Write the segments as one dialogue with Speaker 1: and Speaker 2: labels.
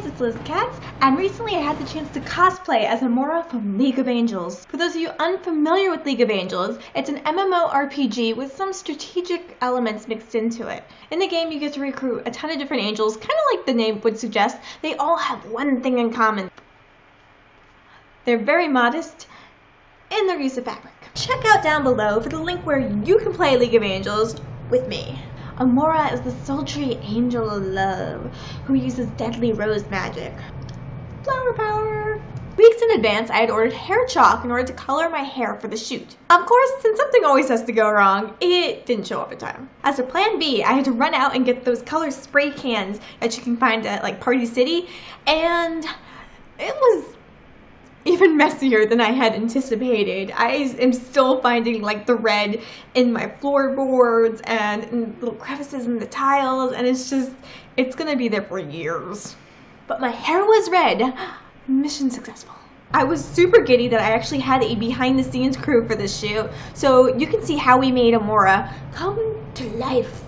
Speaker 1: guys, it's Liz Katz, and recently I had the chance to cosplay as Amora from League of Angels. For those of you unfamiliar with League of Angels, it's an MMORPG with some strategic elements mixed into it. In the game, you get to recruit a ton of different angels, kind of like the name would suggest. They all have one thing in common. They're very modest in their use of fabric. Check out down below for the link where you can play League of Angels with me. Amora is the sultry angel of love who uses deadly rose magic. Flower power! Weeks in advance, I had ordered hair chalk in order to color my hair for the shoot. Of course, since something always has to go wrong, it didn't show up in time. As a plan B, I had to run out and get those color spray cans that you can find at like Party City, and it was even messier than I had anticipated. I am still finding like the red in my floorboards and in little crevices in the tiles, and it's gonna be there for years. But my hair was red. Mission successful. I was super giddy that I actually had a behind the scenes crew for this shoot, so you can see how we made Amora come to life.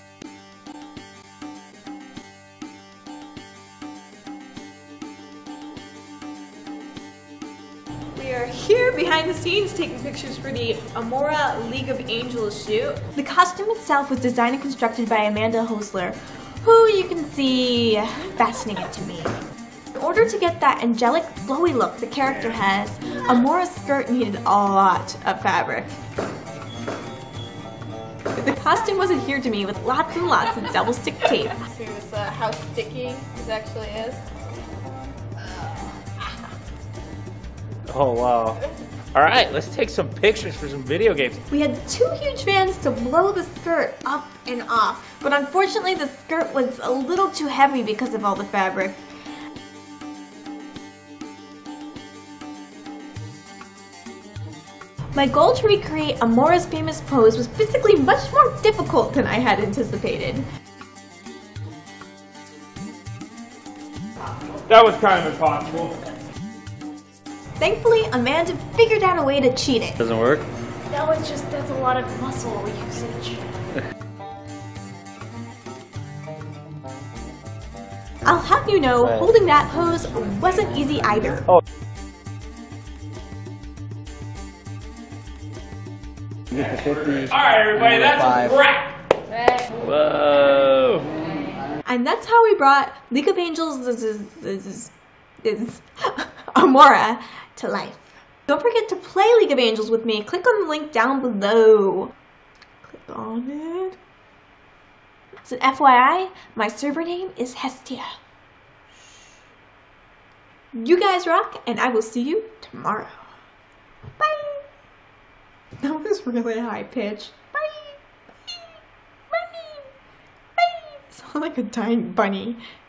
Speaker 1: We are here behind the scenes taking pictures for the Amora League of Angels shoot. The costume itself was designed and constructed by Amanda Hosler, who you can see fastening it to me. In order to get that angelic, flowy look the character has, Amora's skirt needed a lot of fabric. The costume was adhered to me with lots and lots of double stick tape.
Speaker 2: See this, how sticky this actually is.
Speaker 3: Oh wow. Alright, let's take some pictures for some video games.
Speaker 1: We had two huge fans to blow the skirt up and off, but unfortunately the skirt was a little too heavy because of all the fabric. My goal to recreate Amora's famous pose was physically much more difficult than I had anticipated.
Speaker 3: That was kind of impossible.
Speaker 1: Thankfully, Amanda figured out a way to cheat it.
Speaker 3: Doesn't work?
Speaker 2: That's a lot of muscle usage.
Speaker 1: I'll have you know, holding that pose wasn't easy either.
Speaker 3: Oh. Alright everybody, that's a wrap! Whoa!
Speaker 1: And that's how we brought League of Angels is Amora to life. Don't forget to play League of Angels with me. Click on the link down below. Click on it. So FYI, my server name is Hestia. You guys rock, and I will see you tomorrow. Bye! That was really high pitch. Bye! Bye! Bye! Bye! Sound like a dying bunny.